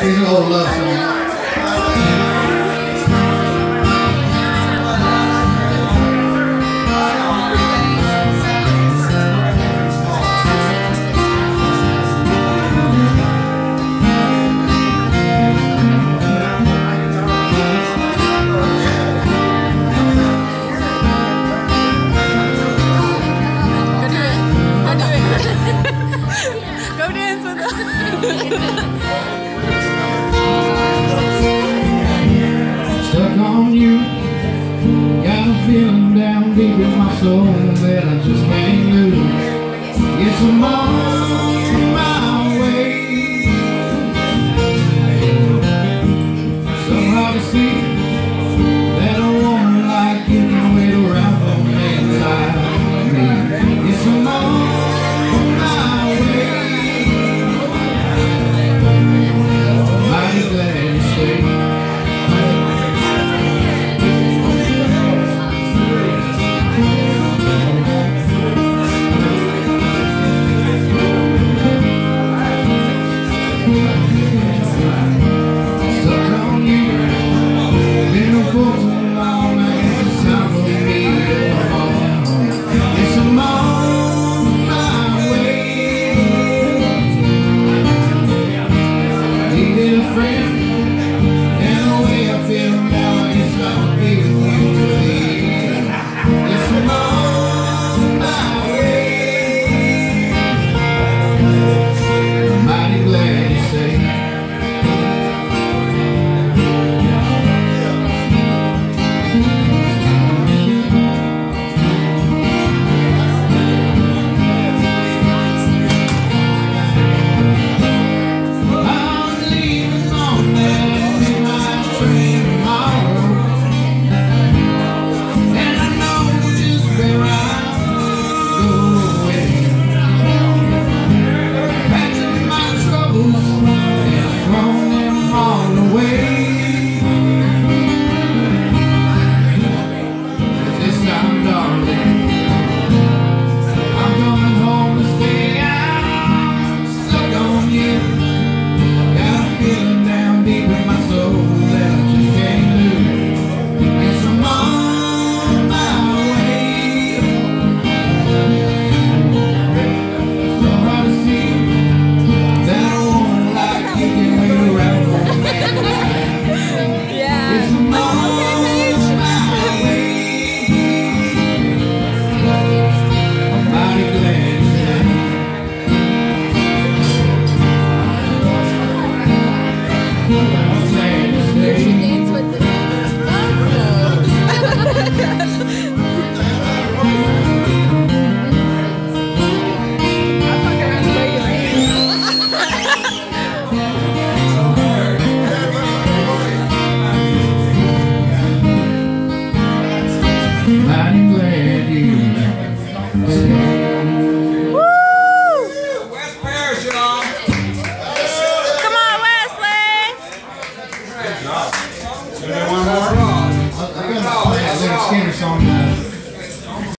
Here's an old love song. Go dance with us. Stuck on you. Got a feeling down deep in my soul that I just can't lose. Yes, I'm on my way. So hard to see that a woman like you can wait around for me inside me. Yes, I'm on. I'm glad you